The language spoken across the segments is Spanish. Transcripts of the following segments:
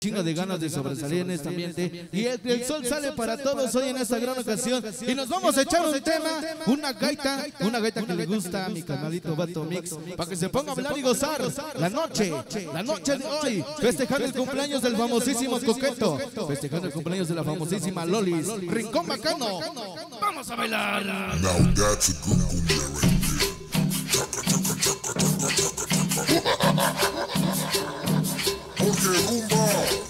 chingo de ganas de sobresalir en este ambiente. Y el sol sale para todos hoy en esta gran ocasión. Y nos vamos a echar un tema, una gaita que le gusta a mi canalito Vato Mix, para que se ponga a bailar y gozar la noche de hoy, festejando el cumpleaños del famosísimo Coqueto, festejando el cumpleaños de la famosísima Lolis, Rincón Bacano. Vamos a bailar. Now that's a good cumbia right there. Okay, rumba.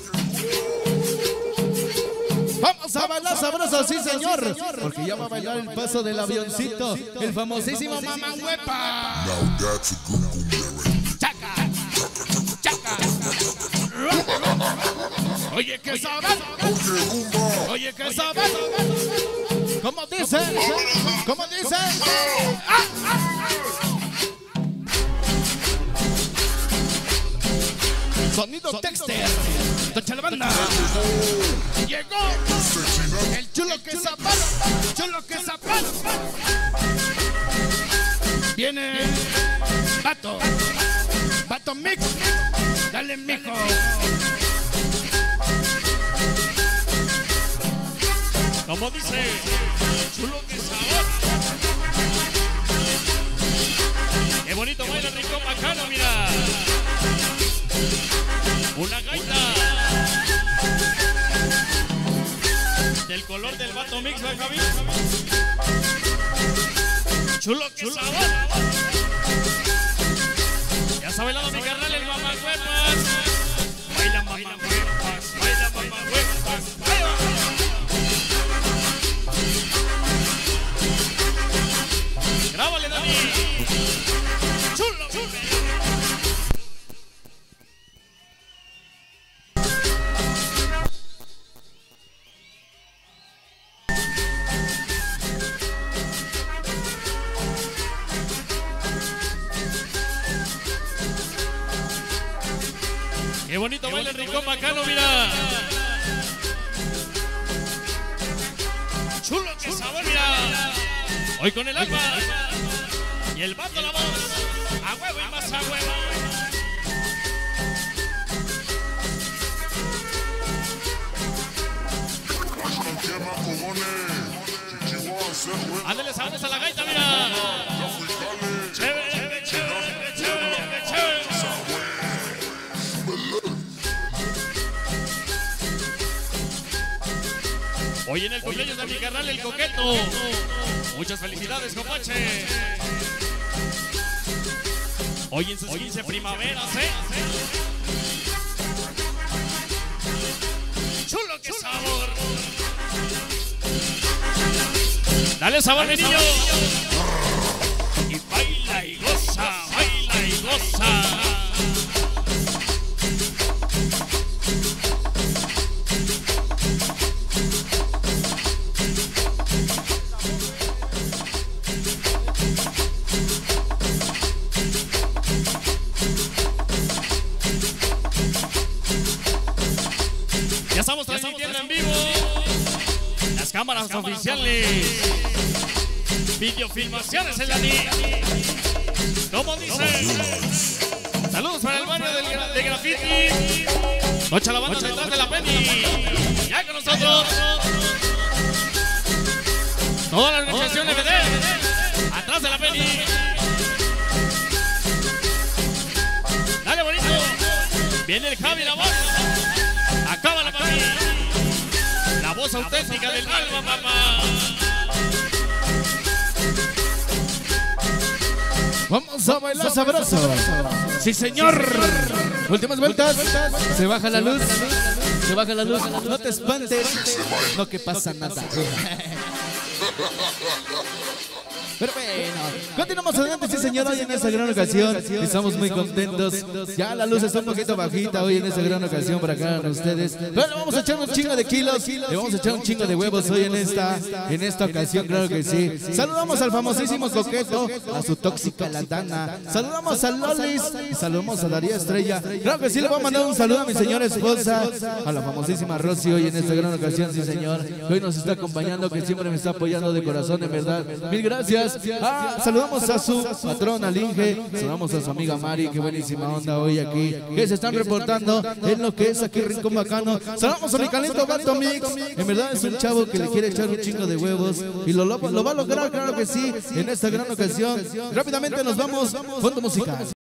Vamos a bailar sabroso, sí señor, porque ya va a bailar el paso del avioncito, el famosísimo Mamahuepa. Now that's a good cumbia right there. Chaca. Oye, que sabes. Okay, rumba. Oye, que sabes. ¿Cómo dice? ¿Cómo dice? Sonido Texter. Tocha la banda. Llegó el chulo que zapata. Viene Vato Mix. Dale, mijo. Como dice, chulo que sabor. Qué bonito baila el Rincón Bacano, mira. Una gaita del color del Vato Mix, ¿va, Javi? Chulo que sabor. Ya está bailando mi carnal el Mamahuepas. Baila Mamahuepas, baila Mamahuepas. Grábale, Dani. Chulo. Qué bonito baila el Rincón Bacano, mira. Chulo que sabor, mira. Hoy con el alma y el Vato la voz. A huevo y más a huevo. Ándale, sabores a la gaita, mira. Chévere. Hoy en el cumpleaños de mi carnal el Coqueto. Muchas felicidades, compadre. Hoy en sus 15 primaveras, Chulo que sabor. Dale sabor, mi niño. Y baila y goza, baila y goza. Ya estamos transmitiendo en vivo las cámaras oficiales, videofilmaciones en la niña. ¿Cómo dice? Saludos para el barrio de Graffiti. Noche la banda detrás de la Penny. Ya con nosotros. Toda la organización MD. Atrás de la Penny. Dale, bonito. Viene el Javi, la voz. Acaba la Penny. La voz auténtica del alma, papá. Vamos a bailar sabroso. Sí, señor. Últimas vueltas. Se baja la luz. No te espantes. No que pasa nada. Pero bueno, continuamos adelante, sí señor, hoy en esta gran ocasión estamos muy contentos. Ya la luz está un poquito bajita hoy en esta gran ocasión para acá con ustedes. Pero le vamos a echar un chingo de kilos, le vamos a echar un chingo de huevos hoy en esta ocasión, claro que sí. Saludamos al famosísimo Coqueto, a su tóxica Latana. Saludamos a Lolis, saludamos a Daría Estrella. Claro que sí, le voy a mandar un saludo a mi señora esposa, a la famosísima Rosy hoy en esta gran ocasión, sí señor. Que hoy nos está acompañando, que siempre me está apoyando de corazón, en verdad. Mil gracias. gracias. Saludamos a su patrón, al Inge. Saludamos a su amiga Mari, qué buenísima onda hoy aquí. Que se están reportando en lo que es aquí Rincón Bacano. Saludamos a mi Calento Bato Mix. En verdad es un chavo que le quiere echar un chingo de huevos. Y lo va a lograr, claro que sí, en esta gran ocasión. Rápidamente nos vamos, fondo musical.